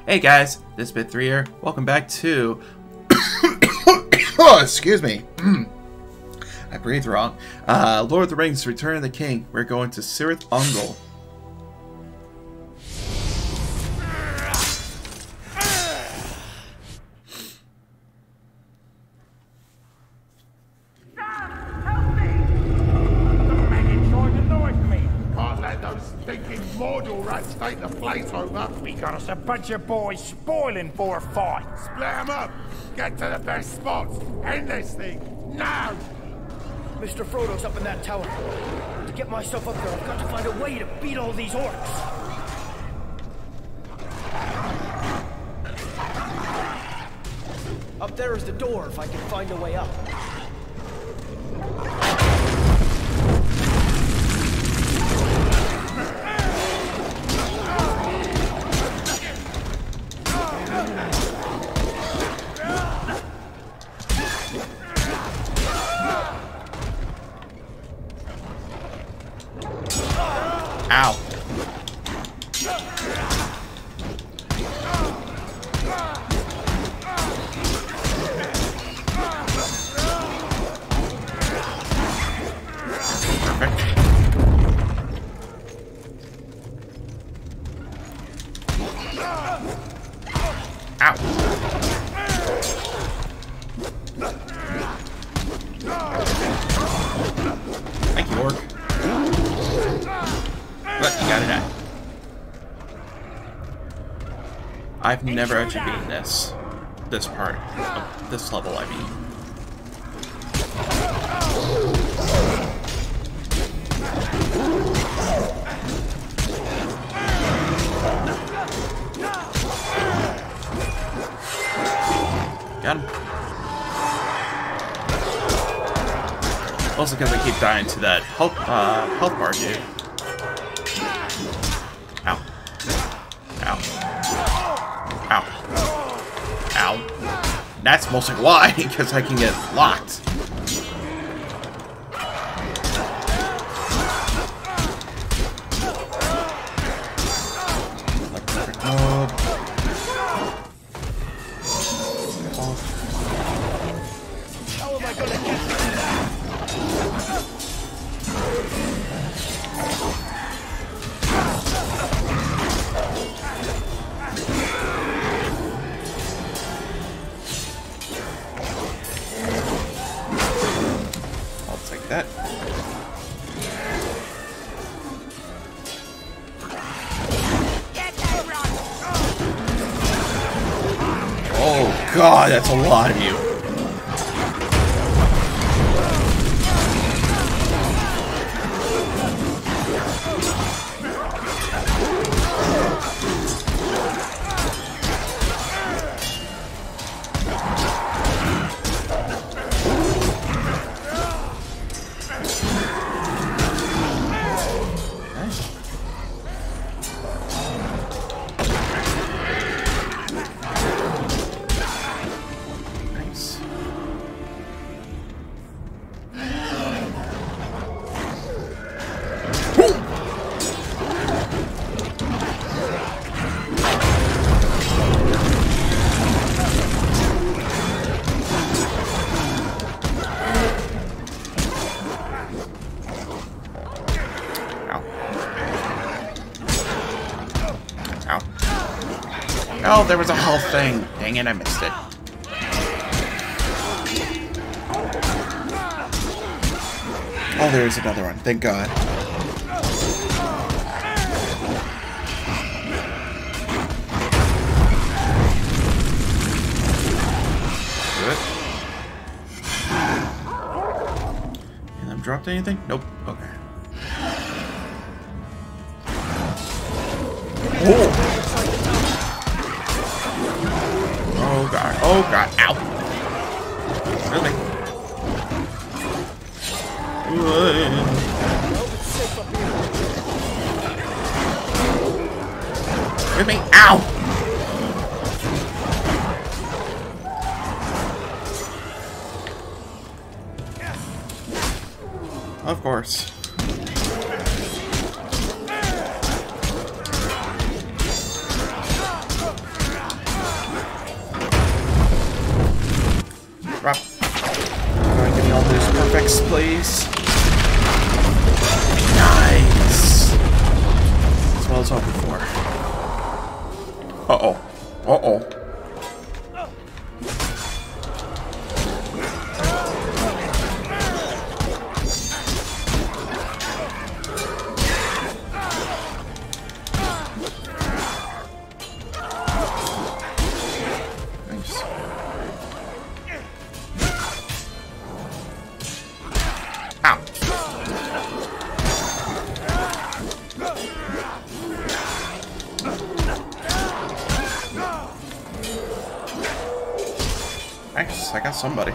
Hey guys, this is Bit3 here. Welcome back to... Oh, excuse me. I breathed wrong. Lord of the Rings, Return of the King. We're going to Cirith Ungol. Take the place over. We got us a bunch of boys spoiling for a fight. Split them up. Get to the best spots. End this thing. Now! Mr. Frodo's up in that tower. To get myself up there, I've got to find a way to beat all these orcs. Up there is the door, if I can find a way up. Ow. Perfect. Ow. Thank you, orc. But you gotta die. I've never actually beaten this part of this level, I mean. Got him. Also because I keep dying to that health bar dude. Ow. Ow. Ow. Ow. That's mostly why, because I can get locked. Like perfect mode. How am I gonna get this? That. Oh god, that's a lot of you. Oh, there was a health thing. Dang it, I missed it. Oh, there's another one. Thank God. Good. And I've dropped anything? Nope. Okay. Oh! Oh god, oh god, ow! Really? With me, ow! Of course. perfects, please. Nice! That's what I was hoping for. Uh-oh. Uh-oh. Nice, I got somebody.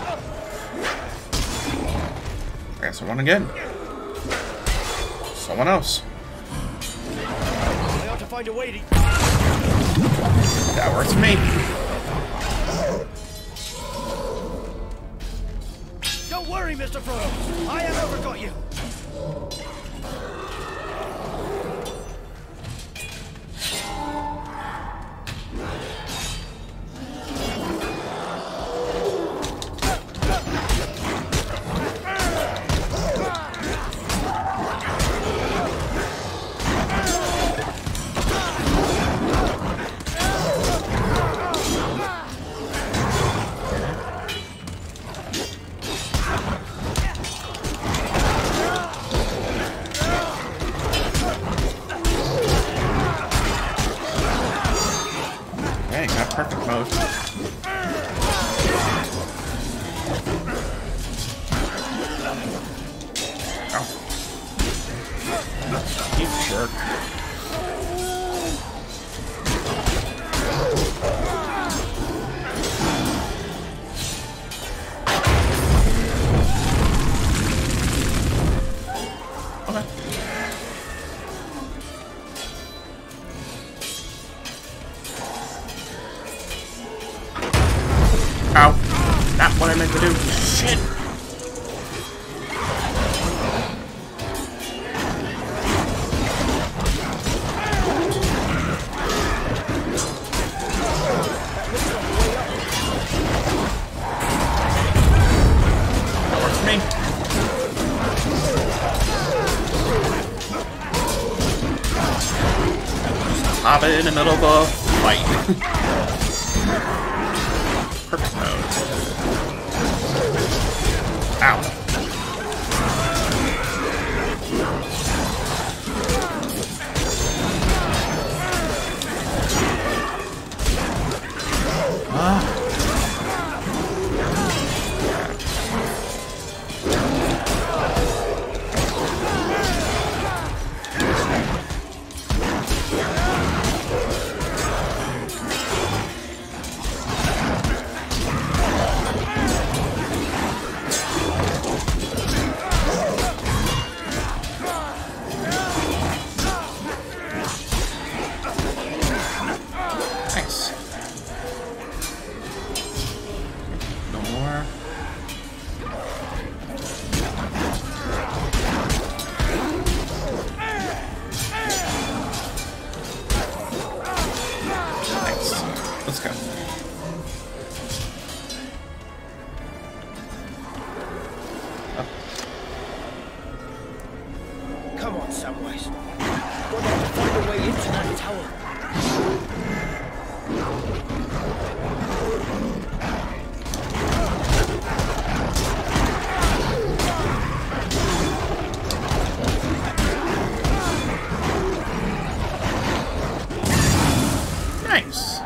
I got someone again. Someone else. I ought to find a way to... That works for me. Don't worry, Mr. Frodo. I have overgot you. Hey, got perfect mode. Oh. You jerk. Okay. Ow. Not what I meant to do. Shit. That works for me. Hop in the middle of a fight. Perfect mode. Ow. Nice. No more. Nice. Let's go. Up. Come on, Samwise. We're going to find a way into that tower. Nice.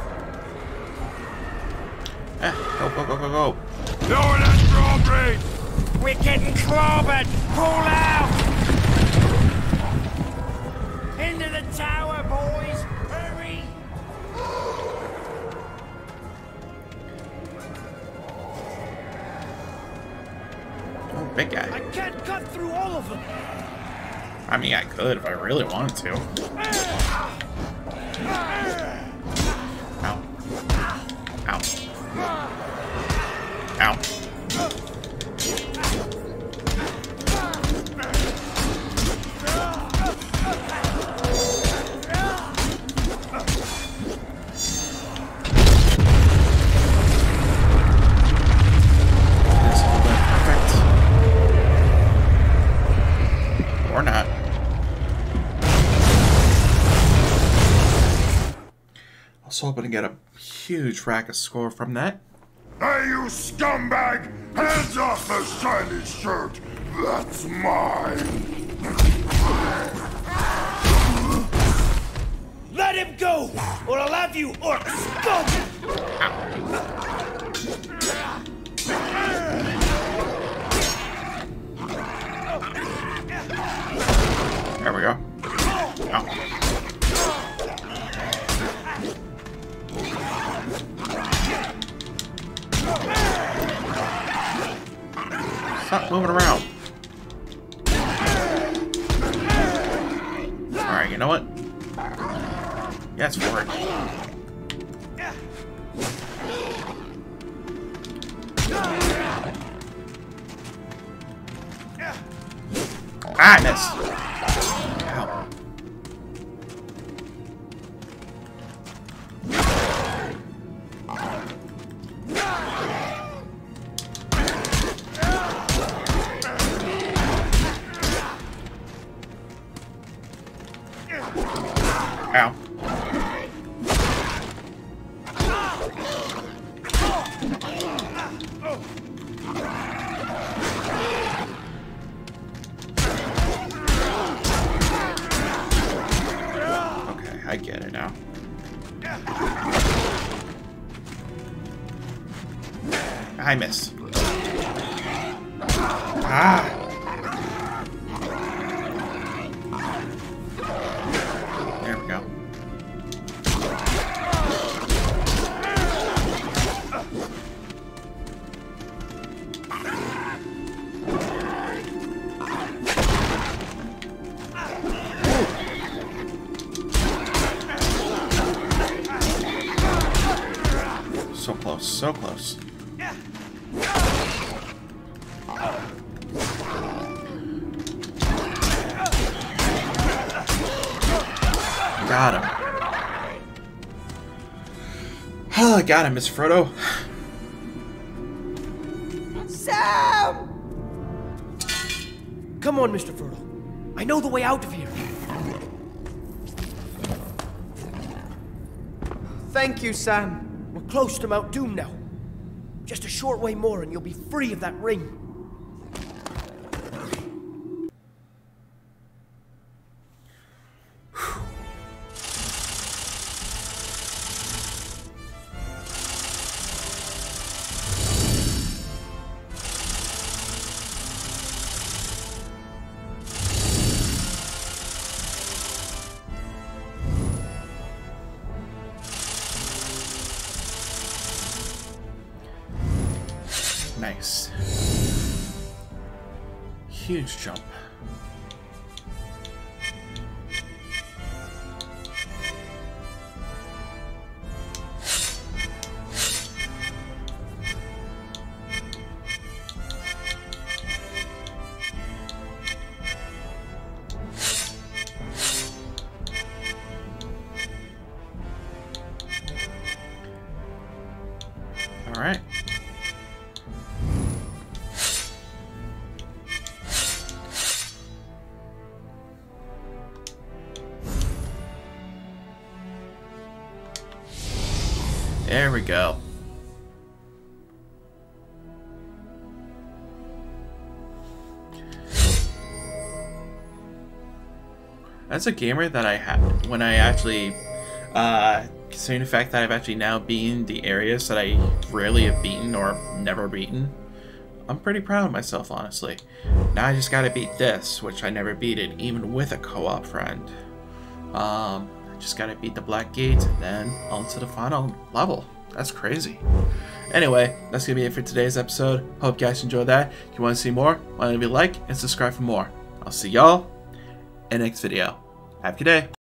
Go, go, go, go, go. Lower that drawbridge! We're getting clobbered! Pull out! Into the tower, boys! Hurry! Oh, big guy. I can't cut through all of them. I mean, I could if I really wanted to. Ow. Ow. Ow. This will be perfect. I was hoping to get a huge rack of score from that. Hey, you scumbag! Hands off the shiny shirt! That's mine! Let him go, or I'll have you orcs scum! There we go. Oh. Stop moving around. Alright, you know what? Yes, for it. Ah, I missed. Ow. Ow. Okay, I get it now. I miss. Ah! There we go. So close, so close. Got him. Oh, I got him, Miss Frodo. Sam! Come on, Mr. Frodo. I know the way out of here. Thank you, Sam. We're close to Mount Doom now. Just a short way more and you'll be free of that ring. Nice. Huge jump. All right. There we go. As a gamer that I had, when I actually, considering the fact that I've actually now beaten the areas that I rarely have beaten or never beaten, I'm pretty proud of myself, honestly. Now I just gotta beat this, which I never beat it, even with a co-op friend. Just gotta beat the Black Gate and then on to the final level. That's crazy. Anyway, that's gonna be it for today's episode. Hope you guys enjoyed that. If you want to see more, why don't you like and subscribe for more. I'll see y'all in the next video. Have a good day.